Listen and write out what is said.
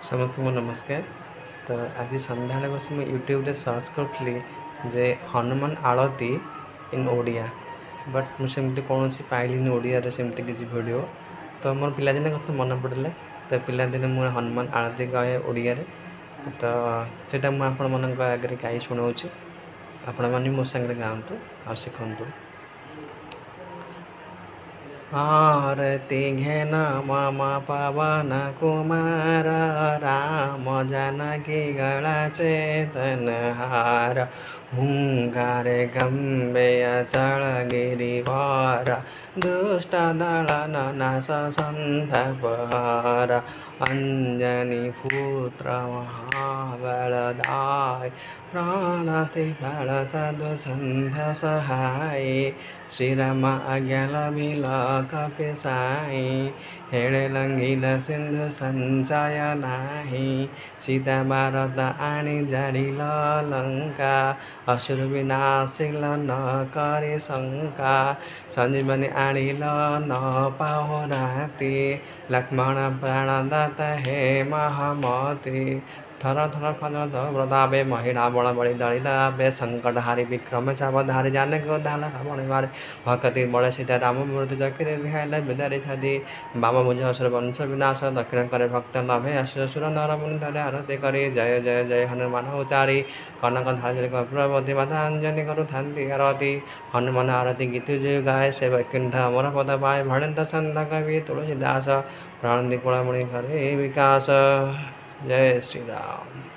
समस्त को नमस्कार। तो आज संध्या बस मुझे यूट्यूब रे सर्च करी जे हनुमान आलती इन ओडिया बट मुझे कौन पाइलिनी ओडिया सेमती किसी वीडियो। तो मोर पिलादिन कथा मन पड़े तो पिलादिन मुझे हनुमान आलती कहे ओडिया रे। तो सेटा मुझे आपण मान आगे गाई शुणाऊँ आपण मैंने मो सांगे गाँतु आ शिखु। आरती घेन मम पवन कुमार राम जानकी गला चेतन हार हुंकारे गंबेय चल गिरिवार दुष्ट दलन नाश संधपहार अंजनी पुत्र महाबलदाय प्राणति बल साधु संध्या सहाय श्रीराम आज्ञा लभिल कपिसाई हेळे लंघिल सिंधु संचय नाही सीता भारत आनी जाडिल लंका असुर विनाशिल न करे शंका संजीवनी आनिल न पाहो राति लक्ष्मण प्राणदाता हे महामती थर थर फल व्रतावे महिला बड़ बड़ी दलितावे संकट हारी विक्रम चावधारी जाने को धाला रावण मारे भक्ति बड़े सीता राम मूर्ति जखिरे ध्यान विदारी छदी बाम भुज असुर वंश विनाश दक्षिण करे भक्त लभे असुर नर मुनि धरे आरती करे जय जय जय हनुमान उचारी कनक धारी प्रवती माता अंजनी करु थांती आरती हनुमान आरती गीत जो गाए से वैकुंठ अमर पद पाए भणंत संत कवि तुलसीदास प्राण कुलमणि करे विकास। जय श्री राम।